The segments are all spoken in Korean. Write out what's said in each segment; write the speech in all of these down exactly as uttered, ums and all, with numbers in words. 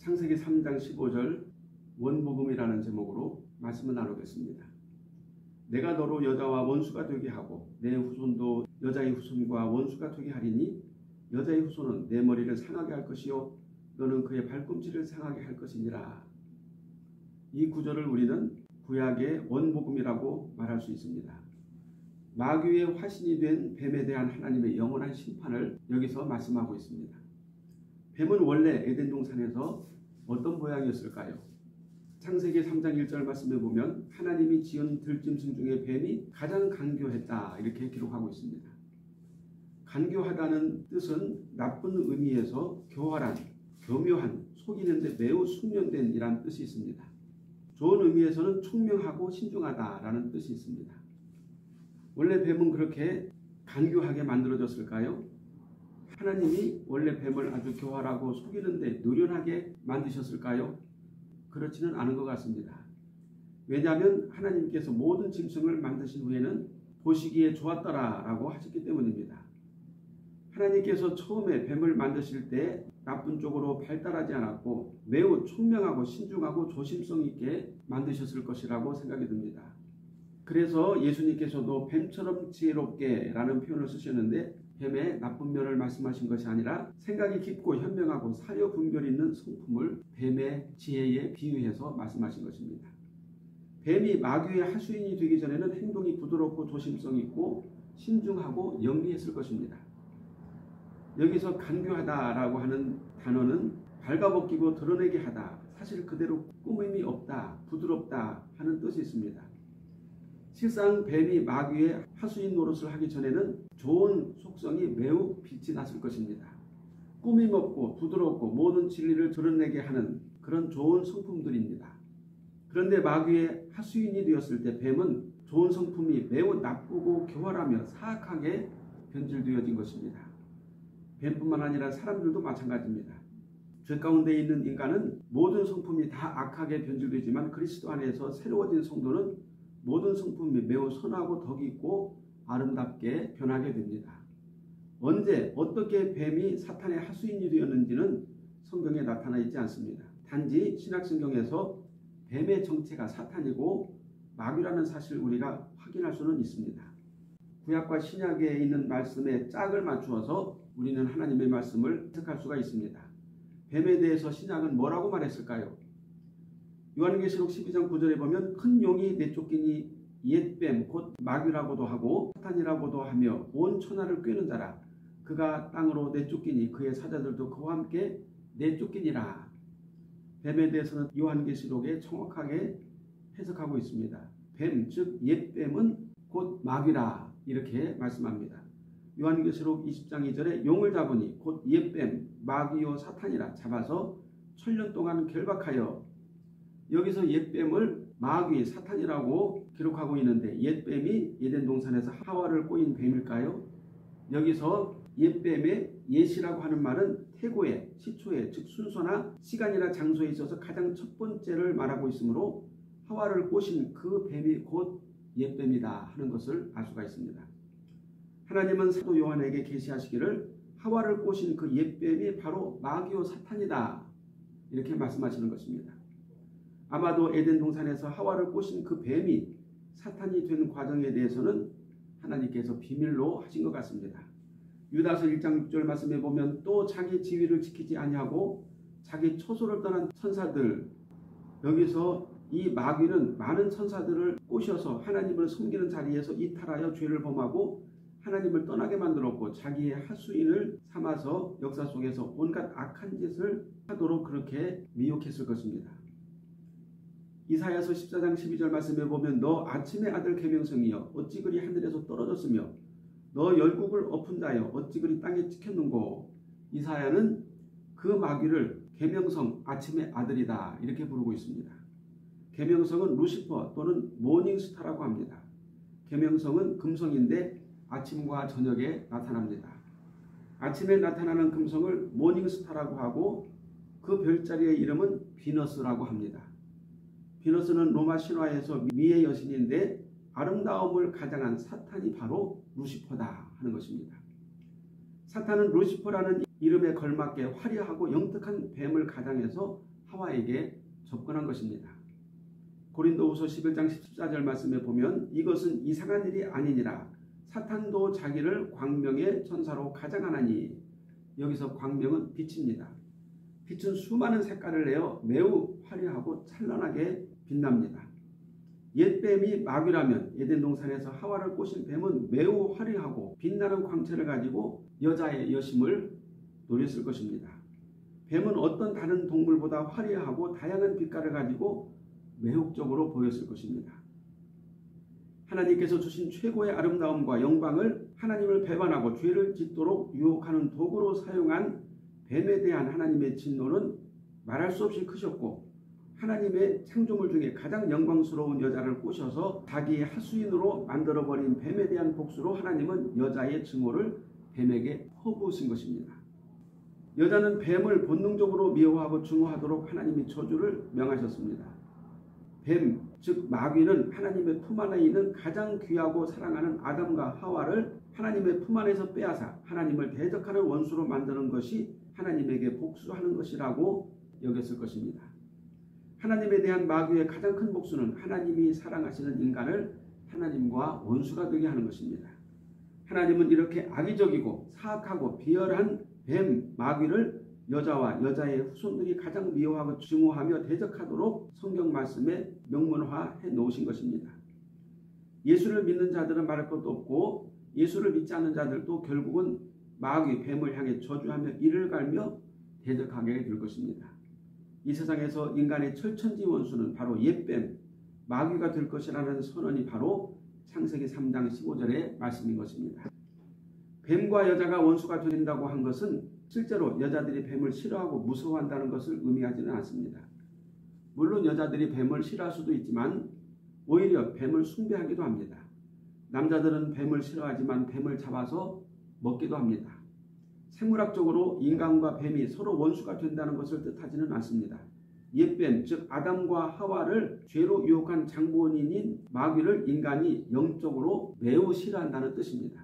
창세기 삼 장 십오 절 원복음이라는 제목으로 말씀을 나누겠습니다. 내가 너로 여자와 원수가 되게 하고 내 후손도 여자의 후손과 원수가 되게 하리니 여자의 후손은 내 머리를 상하게 할 것이요 너는 그의 발꿈치를 상하게 할 것이니라. 이 구절을 우리는 구약의 원복음이라고 말할 수 있습니다. 마귀의 화신이 된 뱀에 대한 하나님의 영원한 심판을 여기서 말씀하고 있습니다. 뱀은 원래 에덴 동산에서 어떤 모양이었을까요? 창세기 삼 장 일 절 말씀에 보면 하나님이 지은 들짐승 중에 뱀이 가장 간교했다 이렇게 기록하고 있습니다. 간교하다는 뜻은 나쁜 의미에서 교활한, 교묘한, 속이는데 매우 숙련된 이란 뜻이 있습니다. 좋은 의미에서는 총명하고 신중하다라는 뜻이 있습니다. 원래 뱀은 그렇게 간교하게 만들어졌을까요? 하나님이 원래 뱀을 아주 교활하고 속이는데 노련하게 만드셨을까요? 그렇지는 않은 것 같습니다. 왜냐하면 하나님께서 모든 짐승을 만드신 후에는 보시기에 좋았더라라고 하셨기 때문입니다. 하나님께서 처음에 뱀을 만드실 때 나쁜 쪽으로 발달하지 않았고 매우 총명하고 신중하고 조심성 있게 만드셨을 것이라고 생각이 듭니다. 그래서 예수님께서도 뱀처럼 지혜롭게 라는 표현을 쓰셨는데 뱀의 나쁜 면을 말씀하신 것이 아니라 생각이 깊고 현명하고 사려 분별 있는 성품을 뱀의 지혜에 비유해서 말씀하신 것입니다. 뱀이 마귀의 하수인이 되기 전에는 행동이 부드럽고 조심성 있고 신중하고 영리했을 것입니다. 여기서 간교하다라고 하는 단어는 발가벗기고 드러내게 하다, 사실 그대로 꾸밈이 없다, 부드럽다 하는 뜻이 있습니다. 실상 뱀이 마귀의 하수인 노릇을 하기 전에는 좋은 속성이 매우 빛이 났을 것입니다. 꾸밈 없고 부드럽고 모든 진리를 드러내게 하는 그런 좋은 성품들입니다. 그런데 마귀의 하수인이 되었을 때 뱀은 좋은 성품이 매우 나쁘고 교활하며 사악하게 변질되어진 것입니다. 뱀뿐만 아니라 사람들도 마찬가지입니다. 죄 가운데 있는 인간은 모든 성품이 다 악하게 변질되지만 그리스도 안에서 새로워진 성도는 모든 성품이 매우 선하고 덕이 있고 아름답게 변하게 됩니다. 언제 어떻게 뱀이 사탄의 하수인이 되었는지는 성경에 나타나 있지 않습니다. 단지 신약성경에서 뱀의 정체가 사탄이고 마귀라는 사실을 우리가 확인할 수는 있습니다. 구약과 신약에 있는 말씀에 짝을 맞추어서 우리는 하나님의 말씀을 해석할 수가 있습니다. 뱀에 대해서 신약은 뭐라고 말했을까요? 요한계시록 십이 장 구 절에 보면 큰 용이 내쫓기니 옛뱀 곧 마귀라고도 하고 사탄이라고도 하며 온 천하를 꿰는 자라. 그가 땅으로 내쫓기니 그의 사자들도 그와 함께 내쫓기니라. 뱀에 대해서는 요한계시록에 정확하게 해석하고 있습니다. 뱀 즉 옛뱀은 곧 마귀라 이렇게 말씀합니다. 요한계시록 이십 장 이 절에 용을 잡으니 곧 옛뱀 마귀요 사탄이라 잡아서 천년 동안 결박하여. 여기서 옛뱀을 마귀 사탄이라고 기록하고 있는데 옛뱀이 에덴 동산에서 하와를 꼬인 뱀일까요? 여기서 옛뱀의 옛이라고 하는 말은 태고에, 시초에, 즉 순서나 시간이나 장소에 있어서 가장 첫 번째를 말하고 있으므로 하와를 꼬신 그 뱀이 곧 옛뱀이다 하는 것을 알 수가 있습니다. 하나님은 사도 요한에게 계시하시기를 하와를 꼬신 그 옛뱀이 바로 마귀요 사탄이다 이렇게 말씀하시는 것입니다. 아마도 에덴 동산에서 하와를 꼬신 그 뱀이 사탄이 된 과정에 대해서는 하나님께서 비밀로 하신 것 같습니다. 유다서 일 장 육 절 말씀에 보면 또 자기 지위를 지키지 아니하고 자기 처소를 떠난 천사들, 여기서 이 마귀는 많은 천사들을 꼬셔서 하나님을 섬기는 자리에서 이탈하여 죄를 범하고 하나님을 떠나게 만들었고 자기의 하수인을 삼아서 역사 속에서 온갖 악한 짓을 하도록 그렇게 미혹했을 것입니다. 이사야서 십사 장 십이 절 말씀에 보면 너 아침의 아들 계명성이여 어찌 그리 하늘에서 떨어졌으며 너 열국을 엎은 자여 어찌 그리 땅에 찍혔는고. 이사야는 그 마귀를 계명성 아침의 아들이다 이렇게 부르고 있습니다. 계명성은 루시퍼 또는 모닝스타라고 합니다. 계명성은 금성인데 아침과 저녁에 나타납니다. 아침에 나타나는 금성을 모닝스타라고 하고 그 별자리의 이름은 비너스라고 합니다. 비너스는 로마 신화에서 미의 여신인데 아름다움을 가장한 사탄이 바로 루시퍼다 하는 것입니다. 사탄은 루시퍼라는 이름에 걸맞게 화려하고 영특한 뱀을 가장해서 하와에게 접근한 것입니다. 고린도후서 십일 장 십사 절 말씀에 보면 이것은 이상한 일이 아니니라 사탄도 자기를 광명의 천사로 가장하나니, 여기서 광명은 빛입니다. 빛은 수많은 색깔을 내어 매우 화려하고 찬란하게 빛납니다. 옛 뱀이 마귀라면 에덴 동산에서 하와를 꼬신 뱀은 매우 화려하고 빛나는 광채를 가지고 여자의 여심을 노렸을 것입니다. 뱀은 어떤 다른 동물보다 화려하고 다양한 빛깔을 가지고 매혹적으로 보였을 것입니다. 하나님께서 주신 최고의 아름다움과 영광을 하나님을 배반하고 죄를 짓도록 유혹하는 도구로 사용한 뱀에 대한 하나님의 진노는 말할 수 없이 크셨고, 하나님의 창조물 중에 가장 영광스러운 여자를 꼬셔서 자기의 하수인으로 만들어버린 뱀에 대한 복수로 하나님은 여자의 증오를 뱀에게 퍼부으신 것입니다. 여자는 뱀을 본능적으로 미워하고 증오하도록 하나님이 저주를 명하셨습니다. 뱀, 즉 마귀는 하나님의 품 안에 있는 가장 귀하고 사랑하는 아담과 하와를 하나님의 품 안에서 빼앗아 하나님을 대적하는 원수로 만드는 것이 하나님에게 복수하는 것이라고 여겼을 것입니다. 하나님에 대한 마귀의 가장 큰 복수는 하나님이 사랑하시는 인간을 하나님과 원수가 되게 하는 것입니다. 하나님은 이렇게 악의적이고 사악하고 비열한 뱀, 마귀를 여자와 여자의 후손들이 가장 미워하고 증오하며 대적하도록 성경 말씀에 명문화해 놓으신 것입니다. 예수를 믿는 자들은 말할 것도 없고 예수를 믿지 않는 자들도 결국은 마귀, 뱀을 향해 저주하며 이를 갈며 대적하게 될 것입니다. 이 세상에서 인간의 철천지 원수는 바로 옛뱀, 마귀가 될 것이라는 선언이 바로 창세기 삼 장 십오 절의 말씀인 것입니다. 뱀과 여자가 원수가 된다고 한 것은 실제로 여자들이 뱀을 싫어하고 무서워한다는 것을 의미하지는 않습니다. 물론 여자들이 뱀을 싫어할 수도 있지만 오히려 뱀을 숭배하기도 합니다. 남자들은 뱀을 싫어하지만 뱀을 잡아서 먹기도 합니다. 생물학적으로 인간과 뱀이 서로 원수가 된다는 것을 뜻하지는 않습니다. 옛뱀, 즉 아담과 하와를 죄로 유혹한 장본인인 마귀를 인간이 영적으로 매우 싫어한다는 뜻입니다.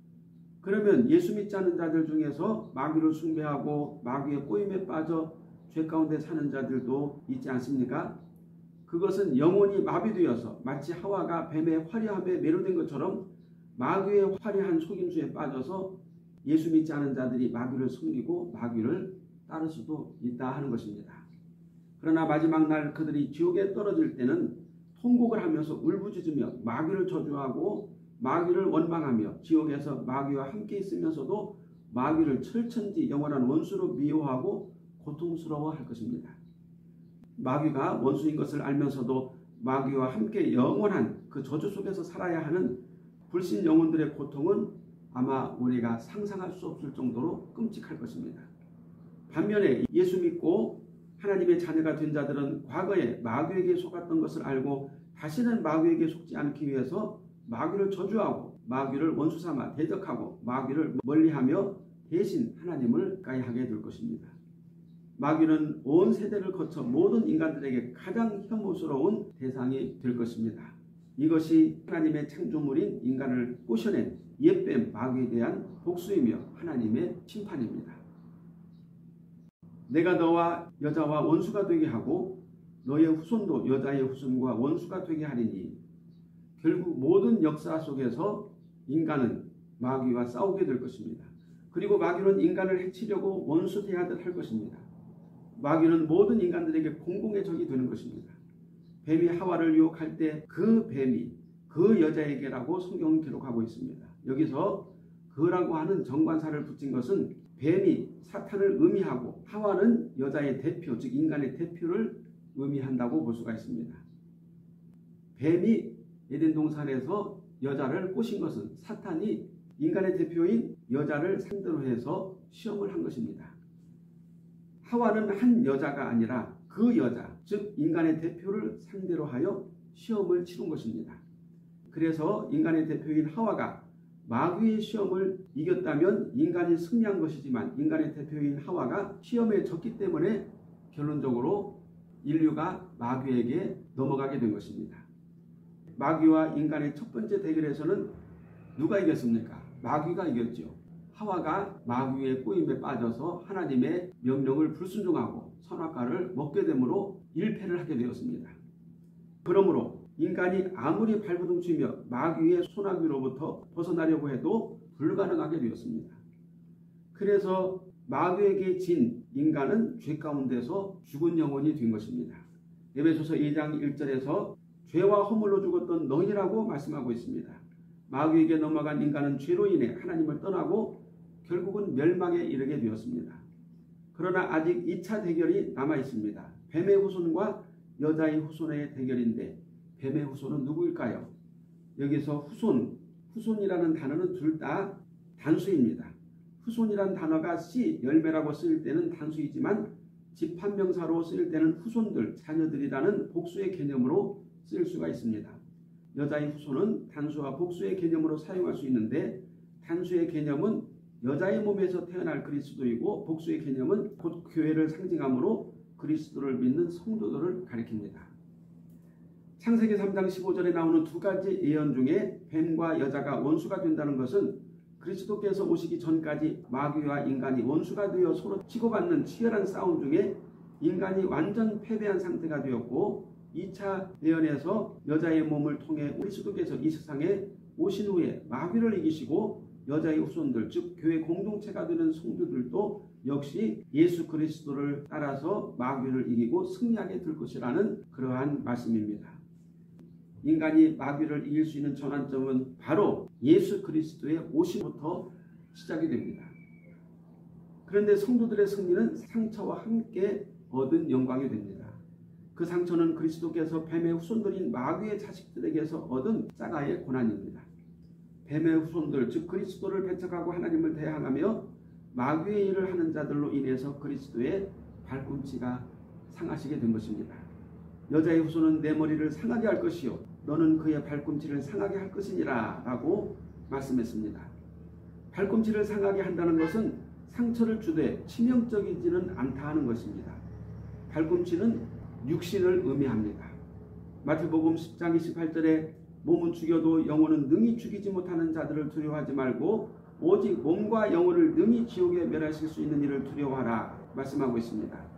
그러면 예수 믿지 않는 자들 중에서 마귀를 숭배하고 마귀의 꼬임에 빠져 죄 가운데 사는 자들도 있지 않습니까? 그것은 영혼이 마비되어서 마치 하와가 뱀의 화려함에 매료된 것처럼 마귀의 화려한 속임수에 빠져서 예수 믿지 않은 자들이 마귀를 숨기고 마귀를 따를 수도 있다 하는 것입니다. 그러나 마지막 날 그들이 지옥에 떨어질 때는 통곡을 하면서 울부짖으며 마귀를 저주하고 마귀를 원망하며 지옥에서 마귀와 함께 있으면서도 마귀를 철천지 영원한 원수로 미워하고 고통스러워할 것입니다. 마귀가 원수인 것을 알면서도 마귀와 함께 영원한 그 저주 속에서 살아야 하는 불신 영혼들의 고통은 아마 우리가 상상할 수 없을 정도로 끔찍할 것입니다. 반면에 예수 믿고 하나님의 자녀가 된 자들은 과거에 마귀에게 속았던 것을 알고 다시는 마귀에게 속지 않기 위해서 마귀를 저주하고 마귀를 원수 삼아 대적하고 마귀를 멀리하며 대신 하나님을 가까이하게 될 것입니다. 마귀는 온 세대를 거쳐 모든 인간들에게 가장 혐오스러운 대상이 될 것입니다. 이것이 하나님의 창조물인 인간을 꼬셔낸 옛뱀 마귀에 대한 복수이며 하나님의 심판입니다. 내가 너와 여자와 원수가 되게 하고 너의 후손도 여자의 후손과 원수가 되게 하리니, 결국 모든 역사 속에서 인간은 마귀와 싸우게 될 것입니다. 그리고 마귀는 인간을 해치려고 원수 대하듯 할 것입니다. 마귀는 모든 인간들에게 공공의 적이 되는 것입니다. 뱀이 하와를 유혹할 때 그 뱀이 그 여자에게라고 성경은 기록하고 있습니다. 여기서 그라고 하는 정관사를 붙인 것은 뱀이 사탄을 의미하고 하와는 여자의 대표, 즉 인간의 대표를 의미한다고 볼 수가 있습니다. 뱀이 에덴 동산에서 여자를 꼬신 것은 사탄이 인간의 대표인 여자를 상대로 해서 시험을 한 것입니다. 하와는 한 여자가 아니라 그 여자, 즉 인간의 대표를 상대로 하여 시험을 치른 것입니다. 그래서 인간의 대표인 하와가 마귀의 시험을 이겼다면 인간이 승리한 것이지만 인간의 대표인 하와가 시험에 졌기 때문에 결론적으로 인류가 마귀에게 넘어가게 된 것입니다. 마귀와 인간의 첫 번째 대결에서는 누가 이겼습니까? 마귀가 이겼죠. 하와가 마귀의 꼬임에 빠져서 하나님의 명령을 불순종하고 선악과를 먹게 되므로 일패를 하게 되었습니다. 그러므로 인간이 아무리 발버둥치며 마귀의 손아귀로부터 벗어나려고 해도 불가능하게 되었습니다. 그래서 마귀에게 진 인간은 죄 가운데서 죽은 영혼이 된 것입니다. 에베소서 이 장 일 절에서 죄와 허물로 죽었던 너희라고 말씀하고 있습니다. 마귀에게 넘어간 인간은 죄로 인해 하나님을 떠나고 결국은 멸망에 이르게 되었습니다. 그러나 아직 이 차 대결이 남아 있습니다. 뱀의 후손과 여자의 후손의 대결인데 뱀의 후손은 누구일까요? 여기서 후손, 후손이라는 단어는 둘 다 단수입니다. 후손이란 단어가 씨, 열매라고 쓰일 때는 단수이지만 집합명사로 쓰일 때는 후손들, 자녀들이라는 복수의 개념으로 쓰일 수가 있습니다. 여자의 후손은 단수와 복수의 개념으로 사용할 수 있는데 단수의 개념은 여자의 몸에서 태어날 그리스도이고 복수의 개념은 곧 교회를 상징하므로 그리스도를 믿는 성도들을 가리킵니다. 창세기 삼 장 십오 절에 나오는 두 가지 예언 중에 뱀과 여자가 원수가 된다는 것은 그리스도께서 오시기 전까지 마귀와 인간이 원수가 되어 서로 치고받는 치열한 싸움 중에 인간이 완전 패배한 상태가 되었고 이 차 예언에서 여자의 몸을 통해 그리스도께서 이 세상에 오신 후에 마귀를 이기시고 여자의 후손들 즉 교회 공동체가 되는 성도들도 역시 예수 그리스도를 따라서 마귀를 이기고 승리하게 될 것이라는 그러한 말씀입니다. 인간이 마귀를 이길 수 있는 전환점은 바로 예수 그리스도의 오심부터 시작이 됩니다. 그런데 성도들의 승리는 상처와 함께 얻은 영광이 됩니다. 그 상처는 그리스도께서 뱀의 후손들인 마귀의 자식들에게서 얻은 짜가의 고난입니다. 뱀의 후손들 즉 그리스도를 배척하고 하나님을 대항하며 마귀의 일을 하는 자들로 인해서 그리스도의 발꿈치가 상하시게 된 것입니다. 여자의 후손은 내 머리를 상하게 할 것이요 너는 그의 발꿈치를 상하게 할 것이니라 라고 말씀했습니다. 발꿈치를 상하게 한다는 것은 상처를 주되 치명적이지는 않다 하는 것입니다. 발꿈치는 육신을 의미합니다. 마태복음 십 장 이십팔 절에 몸은 죽여도 영혼은 능히 죽이지 못하는 자들을 두려워하지 말고 오직 몸과 영혼을 능히 지옥에 멸하실 수 있는 일을 두려워하라 말씀하고 있습니다.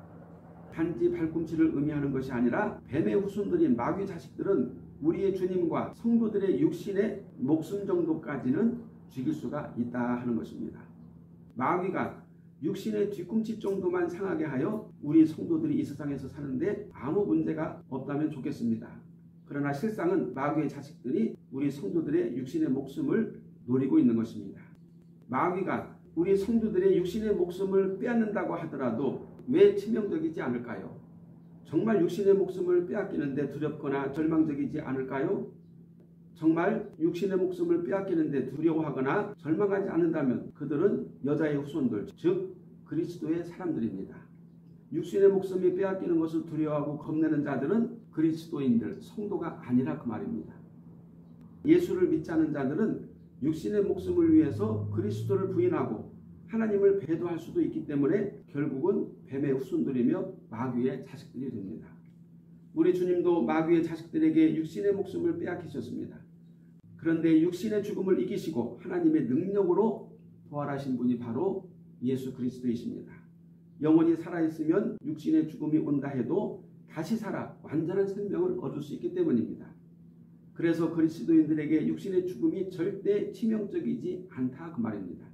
단지 발꿈치를 의미하는 것이 아니라 뱀의 후손들인 마귀 자식들은 우리의 주님과 성도들의 육신의 목숨 정도까지는 죽일 수가 있다 하는 것입니다. 마귀가 육신의 뒤꿈치 정도만 상하게 하여 우리 성도들이 이 세상에서 사는데 아무 문제가 없다면 좋겠습니다. 그러나 실상은 마귀의 자식들이 우리 성도들의 육신의 목숨을 노리고 있는 것입니다. 마귀가 우리 성도들의 육신의 목숨을 빼앗는다고 하더라도 왜 치명적이지 않을까요? 정말 육신의 목숨을 빼앗기는데 두렵거나 절망적이지 않을까요? 정말 육신의 목숨을 빼앗기는데 두려워하거나 절망하지 않는다면 그들은 여자의 후손들, 즉 그리스도의 사람들입니다. 육신의 목숨이 빼앗기는 것을 두려워하고 겁내는 자들은 그리스도인들, 성도가 아니라 그 말입니다. 예수를 믿지 않는 자들은 육신의 목숨을 위해서 그리스도를 부인하고 하나님을 배도할 수도 있기 때문에 결국은 뱀의 후손들이며 마귀의 자식들이 됩니다. 우리 주님도 마귀의 자식들에게 육신의 목숨을 빼앗기셨습니다. 그런데 육신의 죽음을 이기시고 하나님의 능력으로 부활하신 분이 바로 예수 그리스도이십니다. 영혼이 살아있으면 육신의 죽음이 온다 해도 다시 살아 완전한 생명을 얻을 수 있기 때문입니다. 그래서 그리스도인들에게 육신의 죽음이 절대 치명적이지 않다 그 말입니다.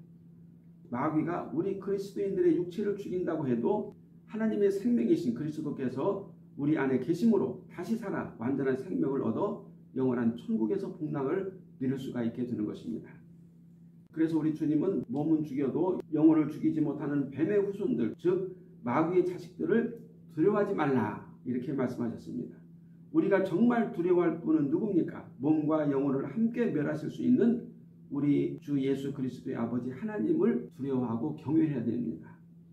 마귀가 우리 그리스도인들의 육체를 죽인다고 해도 하나님의 생명이신 그리스도께서 우리 안에 계심으로 다시 살아 완전한 생명을 얻어 영원한 천국에서 복락을 누릴 수가 있게 되는 것입니다. 그래서 우리 주님은 몸은 죽여도 영혼을 죽이지 못하는 뱀의 후손들 즉 마귀의 자식들을 두려워하지 말라 이렇게 말씀하셨습니다. 우리가 정말 두려워할 분은 누굽니까? 몸과 영혼을 함께 멸하실 수 있는 우리 주 예수 그리스도의 아버지 하나님을 두려워하고 경외해야 됩니다.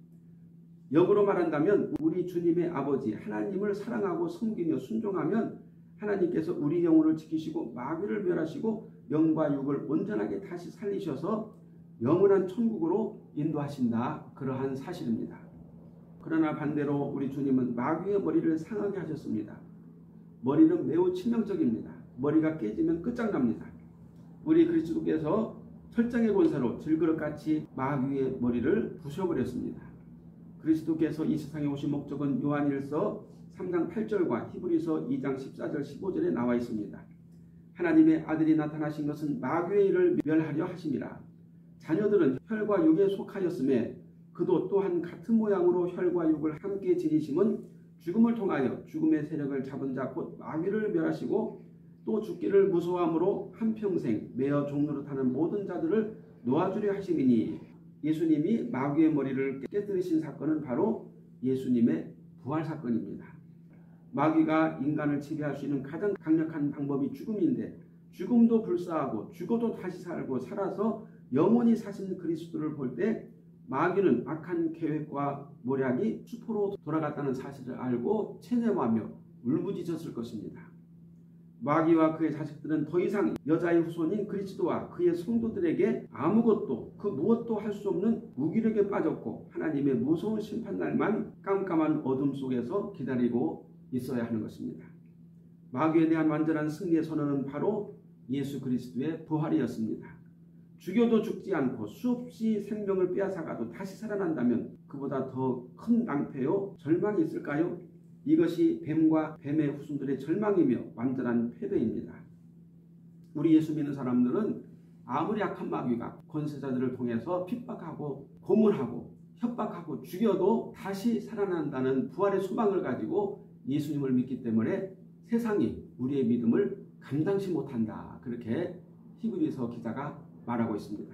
역으로 말한다면 우리 주님의 아버지 하나님을 사랑하고 섬기며 순종하면 하나님께서 우리 영혼을 지키시고 마귀를 멸하시고 영과 육을 온전하게 다시 살리셔서 영원한 천국으로 인도하신다 그러한 사실입니다. 그러나 반대로 우리 주님은 마귀의 머리를 상하게 하셨습니다. 머리는 매우 치명적입니다. 머리가 깨지면 끝장납니다. 우리 그리스도께서 철장의 권세로 질그릇같이 마귀의 머리를 부셔버렸습니다. 그리스도께서 이 세상에 오신 목적은 요한일서 삼 장 팔 절과 히브리서 이 장 십사 절 십오 절에 나와 있습니다. 하나님의 아들이 나타나신 것은 마귀의 일을 멸하려 하심이라. 자녀들은 혈과 육에 속하였음에 그도 또한 같은 모양으로 혈과 육을 함께 지니심은 죽음을 통하여 죽음의 세력을 잡은 자 곧 마귀를 멸하시고 또 죽기를 무서워함으로 한평생 매어 종노릇하는 모든 자들을 놓아주려 하심이니. 예수님이 마귀의 머리를 깨뜨리신 사건은 바로 예수님의 부활 사건입니다. 마귀가 인간을 지배할 수 있는 가장 강력한 방법이 죽음인데, 죽음도 불사하고 죽어도 다시 살고 살아서 영원히 사신 그리스도를 볼 때 마귀는 악한 계획과 모략이 수포로 돌아갔다는 사실을 알고 체념하며 울부짖었을 것입니다. 마귀와 그의 자식들은 더 이상 여자의 후손인 그리스도와 그의 성도들에게 아무것도 그 무엇도 할 수 없는 무기력에 빠졌고 하나님의 무서운 심판날만 깜깜한 어둠 속에서 기다리고 있어야 하는 것입니다. 마귀에 대한 완전한 승리의 선언은 바로 예수 그리스도의 부활이었습니다. 죽여도 죽지 않고 수없이 생명을 빼앗아가도 다시 살아난다면 그보다 더 큰 낭패요 절망이 있을까요? 이것이 뱀과 뱀의 후손들의 절망이며 완전한 패배입니다. 우리 예수 믿는 사람들은 아무리 악한 마귀가 권세자들을 통해서 핍박하고 고문하고 협박하고 죽여도 다시 살아난다는 부활의 소망을 가지고 예수님을 믿기 때문에 세상이 우리의 믿음을 감당치 못한다. 그렇게 히브리서 기자가 말하고 있습니다.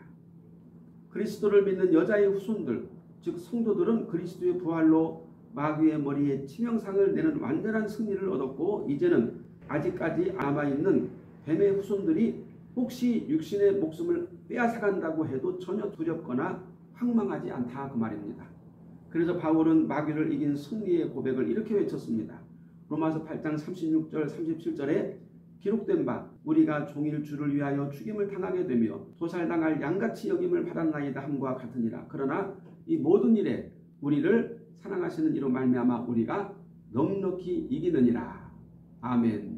그리스도를 믿는 여자의 후손들, 즉 성도들은 그리스도의 부활로 마귀의 머리에 치명상을 내는 완전한 승리를 얻었고, 이제는 아직까지 남아있는 뱀의 후손들이 혹시 육신의 목숨을 빼앗아간다고 해도 전혀 두렵거나 황망하지 않다 그 말입니다. 그래서 바울은 마귀를 이긴 승리의 고백을 이렇게 외쳤습니다. 로마서 팔 장 삼십육 절 삼십칠 절에 기록된 바 우리가 종일 주를 위하여 죽임을 당하게 되며 도살당할 양같이 여김을 받았나이다 함과 같으니라. 그러나 이 모든 일에 우리를 사랑하시는 이로 말미암아 우리가 넉넉히 이기느니라. 아멘.